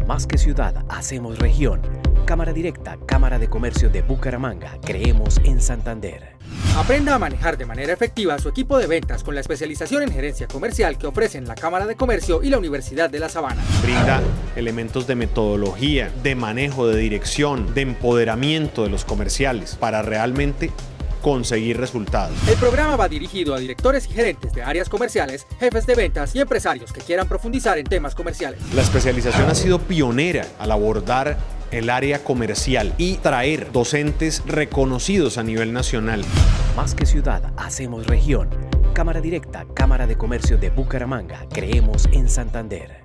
Más que ciudad, hacemos región. Cámara Directa, Cámara de Comercio de Bucaramanga. Creemos en Santander. Aprenda a manejar de manera efectiva su equipo de ventas con la especialización en gerencia comercial que ofrecen la Cámara de Comercio y la Universidad de La Sabana. Brinda elementos de metodología, de manejo, de dirección, de empoderamiento de los comerciales para realmente conseguir resultados. El programa va dirigido a directores y gerentes de áreas comerciales, jefes de ventas y empresarios que quieran profundizar en temas comerciales. La especialización ha sido pionera al abordar el área comercial y traer docentes reconocidos a nivel nacional. Más que ciudad, hacemos región. Cámara Directa, Cámara de Comercio de Bucaramanga. Creemos en Santander.